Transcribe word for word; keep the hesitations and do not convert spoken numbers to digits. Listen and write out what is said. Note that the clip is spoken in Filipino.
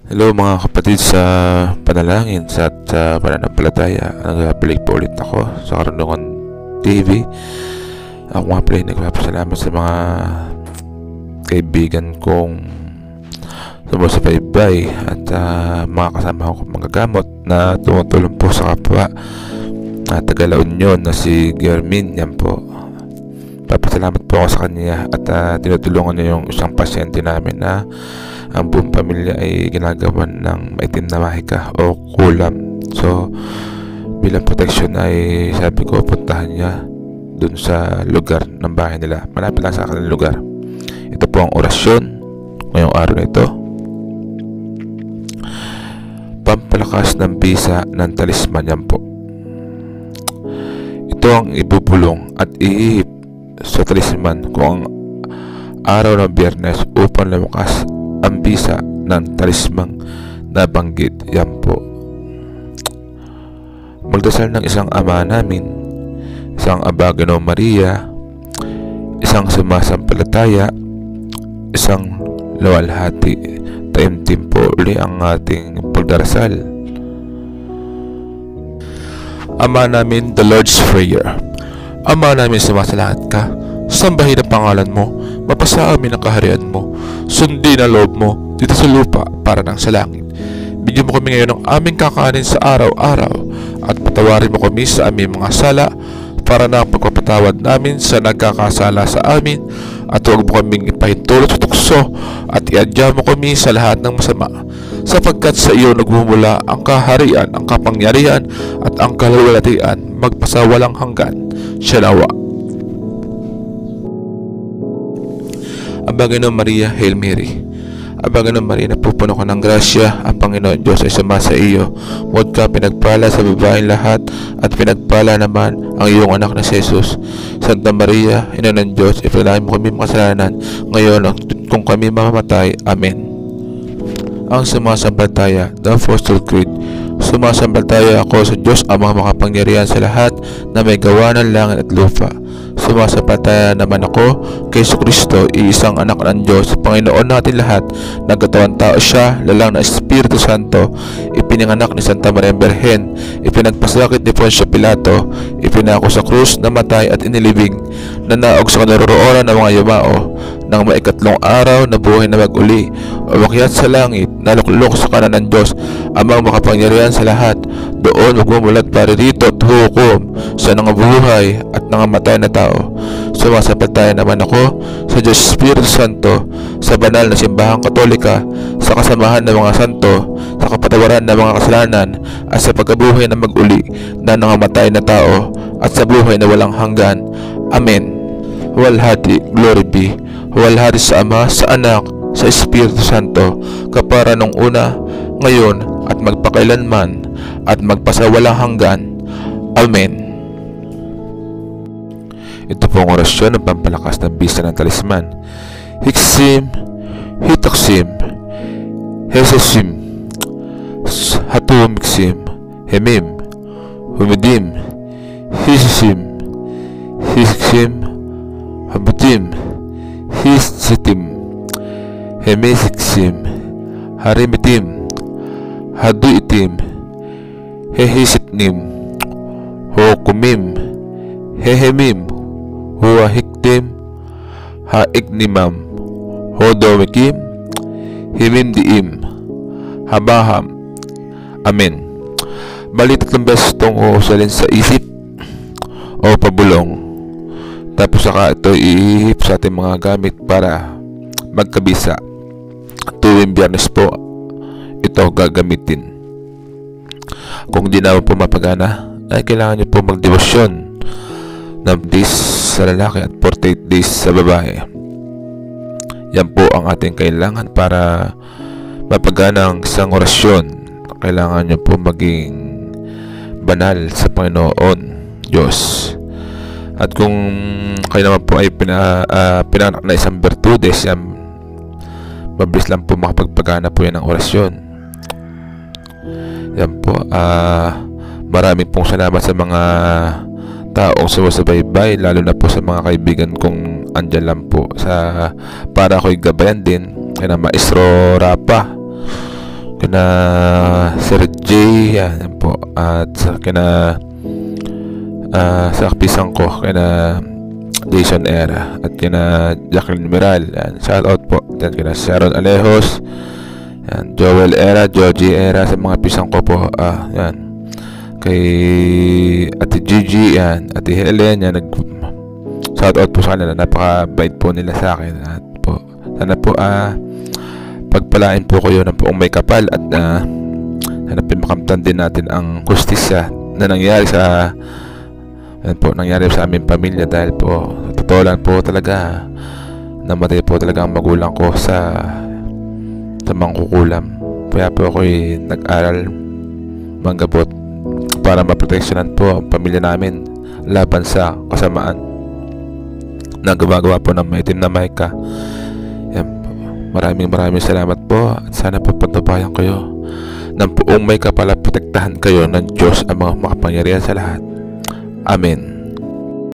Hello mga kapatid sa panalangin sa at sa pananampalataya. Nagbalik po ulit ako sa Karunungan T V. Ako nga pala nagpapasalamat sa mga kaibigan kong sumusubaybay at uh, mga kasama ko magagamot na tumutulong po sa kapwa at taga-La Union na si Germin. Yan po, papasalamat po ako sa kanya at uh, tinutulungan niya yung isang pasyente namin na ang buong pamilya ay ginagawan ng maitim na mahika o kulam. So bilang protection ay sabi ko puntahan niya dun sa lugar ng bahay nila, malapit lang sa kanilang lugar. Ito po ang orasyon ngayong araw na ito. Pampalakas ng bisa ng talisman. Yan po, ito ang ibubulong at ihihip sa talisman kung ang araw ng Biyernes upang lumakas ang bisa ng talismang nabanggit. Yan po, magdasal ng isang Ama Namin, isang Aba Ginoong Maria, isang sumasampalataya, isang luwalhati. Taimtim po uli ang ating pagdarasal. Ama Namin, the Lord's Prayer. Ama Namin, sumasalangit ka, sambahin ang pangalan mo, mapasa amin ang kaharian mo, sundin ang loob mo dito sa lupa para nang sa langit. Bigyan mo kami ngayon ng aming kakanin sa araw-araw at patawarin mo kami sa aming mga sala para na ang pagpapatawad namin sa nagkakasala sa amin, at huwag mo kaming ipahintulot sa tukso at iadya mo kami sa lahat ng masama, sapagkat sa iyo nagmumula ang kaharian, ang kapangyarihan at ang kaluwalhatian magpasawalang hanggan. Salawa. Aba Ginoong Maria, Hail Mary. Aba Ginoong Maria, napupuno ka ng grasya, ang Panginoon Diyos ay sama sa iyo. Huwag ka pinagpala sa babaeng lahat, at pinagpala naman ang iyong anak na si Jesus. Santa Maria, Ina ng Diyos, ipalangin mo kami makasalanan, ngayon at kung kami mamamatay. Amen. Ang sumasampalataya, the Apostle Creed. Sumasampalataya ako sa Diyos Amang makapangyarihan sa lahat na may gawa ng langit at lupa. Sumasampalataya naman ako kay Jesucristo, iisang anak ng Diyos, Panginoon natin lahat. Nagkatawang tao siya, lalang na Espiritu Santo, ipinanganak ni Santa Maria Berhen, ipinagpasakit ni Poncio Pilato, ipinako sa krus, namatay at inilibing, nanaog sa kanaroroonan ng mga yumao, nang maikatlong araw na buhay na mag-uli, umakyat sa langit, naluklok sa kanan ng Diyos Amang makapangyarihan sa lahat. Doon magmumulat paririto at hukom sa nangabuhay at nangamatay na tao. Sumasampalataya naman ako sa Diyos Espiritu Santo, sa banal na simbahang katolika, sa kasamahan ng mga santo, sa kapatawaran ng mga kasalanan, at sa pagkabuhay na mag-uli na nangamatay na tao, at sa buhay na walang hanggan. Amen. Walhati, glory be. Walhati sa Ama, sa Anak, sa Espiritu Santo, kapara nung una, ngayon, at magpakailanman, at magpasawalang hanggan. Amen. Ito po ang orasyon ng pampalakas ng bisa ng talisman. Hiksim, Hitoksim, Hesesim, Hatumiksim, Hemim, Humidim, Hisesim, Hisiksim, Habutim, Hisitim, Hemisiksim, Harimitim, Haduitim, Hehisitnim, Hokumim, Hehemim, Huahiktim, Haignimam, Hodowikim, Himimdiim, Habaham. Amen. Bali tatlong beses itong uhusalin sa isip o pabulong, tapos saka ito iihip sa ating mga gamit para magkabisa. Tuwing Biyernes po ito gagamitin. Kung di naman po mapagana, ay kailangan nyo po magdebosyon ng days sa lalaki at forty-eight days sa babae. Yan po ang ating kailangan para mapagana ang isang orasyon. Kailangan nyo po maging banal sa Panginoon Diyos. At kung kayo naman po ay pina, uh, pinanak na isang bertudes, yan, mabilis lang po makapagpagana po yan ng orasyon. Yan po, uh, maraming pong salamat sa mga taong sumusubaybay, lalo na po sa mga kaibigan kong andyan lang po sa para ako'y gabayan din kaya na Maestro Rapa, kina Sir J, yan, yan po, at sa kina uh, sa pisang ko, kina Jason Era, at kina Jacqueline Miral, yan, shout out po. Then kina Sharon Alejos, yan, Joel Era, Joji Era, sa mga pisang ko po, ah, yan, kay Ate Gigi, yan, Ate Helen, yan, nag shout out po sa kanila, napakabait po nila sa akin, at po sana po ah pagpalain po kayo ng poong may kapal, at uh, hanapin makamtan din natin ang justisya na nangyari sa yan po, nangyari sa aming pamilya, dahil po totoo lang po talaga namatay po talaga ang magulang ko sa sa mangkukulam. Kaya po ako'y nag-aral manggabot para maproteksyonan po ang pamilya namin laban sa kasamaan na gumagawa po ng maitim na maika. Maraming maraming salamat po, at sana po patubayan kayo ng poong may kapal, protektahan kayo ng Diyos ang mga makapangyarihan sa lahat. Amen.